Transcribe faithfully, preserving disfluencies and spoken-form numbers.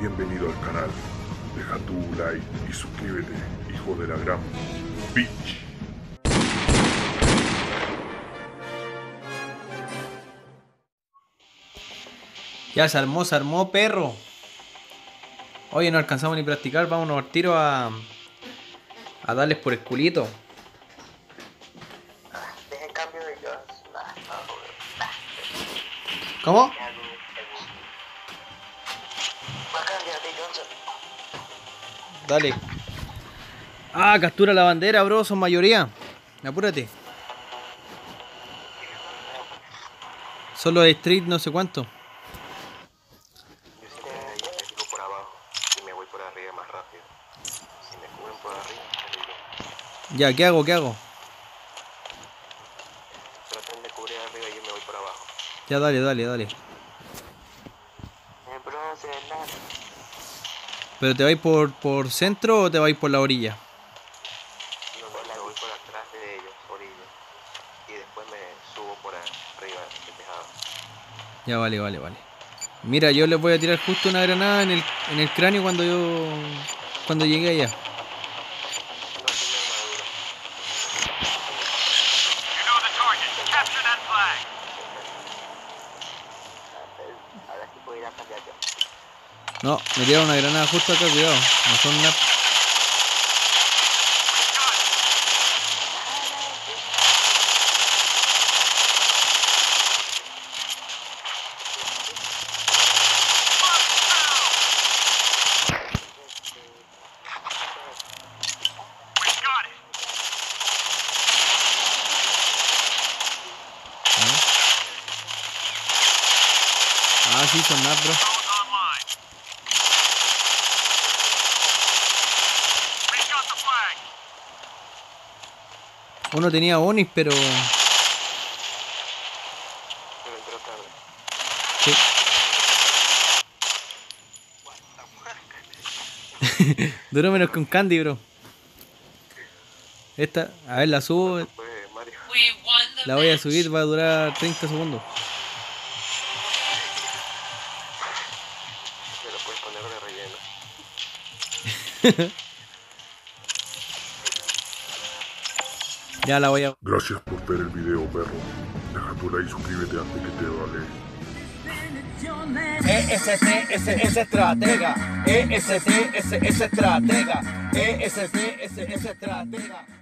bienvenido al canal. Deja tu like y suscríbete, hijo de la gran bitch. Ya se armó, se armó, perro. Oye, no alcanzamos ni practicar, vámonos al tiro a... a darles por el culito. Deja el cambio de gas. Nah, nah, nah. ¿Cómo? Va a cambiar de Johnson. Dale. Ah, captura la bandera, bro, son mayoría. Apúrate. Solo de street no sé cuánto. Yo si me, yo me tiro por abajo y me voy por arriba más rápido. Si me cubren por arriba, me digo. Ya, ¿qué hago? ¿Qué hago? Traten de cubrir arriba y yo me voy por abajo. Ya, dale, dale, dale. El bronce, nada. ¿Pero te vais por, por centro o te vais por la orilla? No, no, me voy por atrás de ellos, orilla. Y después me subo por arriba del tejado. Ya, vale, vale, vale. Mira, yo les voy a tirar justo una granada en el, en el cráneo cuando yo... cuando llegue allá. No tiene armadura. You know the target. Capture that flag. Ahora sí puedo ir a cambiar yo. No, me tiraron una granada justo acá, cuidado. No son una... We got it. Ah, sí, son nap, bro. Drones online. We got the flag. Uno tenía Onis, pero... Pero entró tarde. Sí. Duró menos que un candy, bro. Esta, a ver, la subo. Fue Mario. La voy a subir, va a durar treinta segundos. Se lo puedes poner de relleno. Ya la voy a... Gracias por ver el video, perro. Deja tu like y suscríbete antes que te vale. E S T S S estratega, E S T S S estratega, E S T S S estratega.